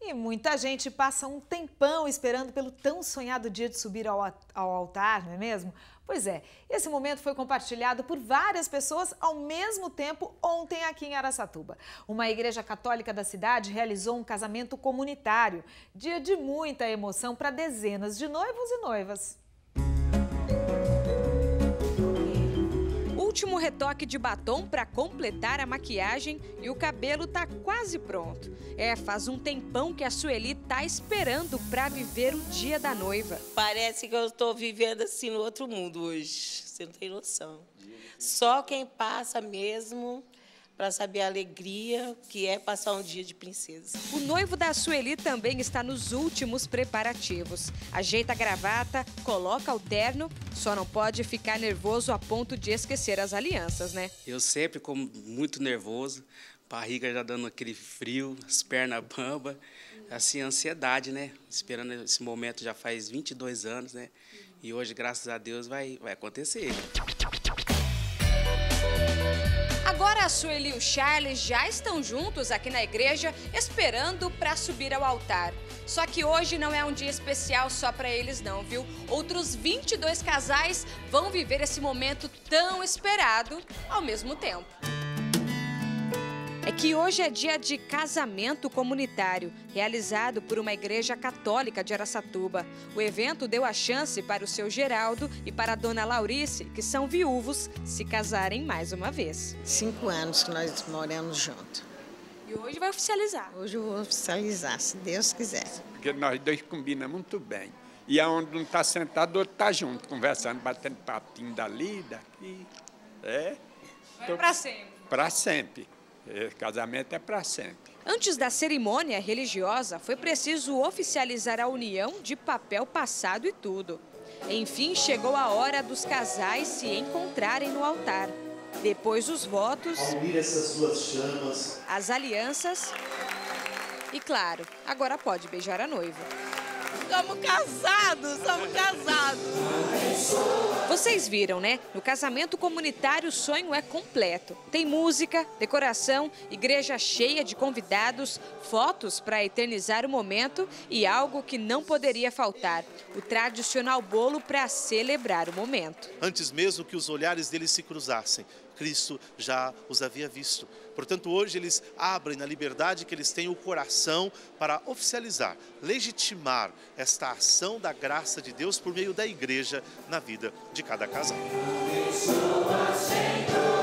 E muita gente passa um tempão esperando pelo tão sonhado dia de subir ao altar, não é mesmo? Pois é, esse momento foi compartilhado por várias pessoas ao mesmo tempo ontem aqui em Araçatuba. Uma igreja católica da cidade realizou um casamento comunitário, dia de muita emoção para dezenas de noivos e noivas. Último retoque de batom para completar a maquiagem e o cabelo tá quase pronto. Faz um tempão que a Sueli tá esperando para viver o dia da noiva. Parece que eu estou vivendo assim no outro mundo hoje, você não tem noção. Só quem passa mesmo para saber a alegria que é passar um dia de princesa. O noivo da Sueli também está nos últimos preparativos. Ajeita a gravata, coloca o terno, só não pode ficar nervoso a ponto de esquecer as alianças, né? Eu sempre como muito nervoso, barriga já dando aquele frio, as pernas bambas, assim, ansiedade, né? Esperando esse momento já faz 22 anos, né? E hoje, graças a Deus, vai acontecer. Agora a Sueli e o Charles já estão juntos aqui na igreja, esperando para subir ao altar. Só que hoje não é um dia especial só para eles não, viu? Outros 22 casais vão viver esse momento tão esperado ao mesmo tempo. É que hoje é dia de casamento comunitário, realizado por uma igreja católica de Araçatuba. O evento deu a chance para o seu Geraldo e para a dona Laurice, que são viúvos, se casarem mais uma vez. 5 anos que nós moramos juntos. E hoje vai oficializar? Hoje eu vou oficializar, se Deus quiser. Porque nós dois combinamos muito bem. E aonde um está sentado, o outro está junto, conversando, batendo papinho dali, daqui. Vai para sempre. Para sempre. Casamento é para sempre. Antes da cerimônia religiosa, foi preciso oficializar a união de papel passado e tudo. Enfim, chegou a hora dos casais se encontrarem no altar. Depois os votos, ao unir essas duas chamas, as alianças e, claro, agora pode beijar a noiva. Somos casados, somos casados. Vocês viram, né? No casamento comunitário o sonho é completo. Tem música, decoração, igreja cheia de convidados, fotos para eternizar o momento e algo que não poderia faltar, o tradicional bolo para celebrar o momento. Antes mesmo que os olhares deles se cruzassem, Cristo já os havia visto. Portanto, hoje eles abrem na liberdade que eles têm o coração para oficializar, legitimar esta ação da graça de Deus por meio da igreja na vida de cada casal.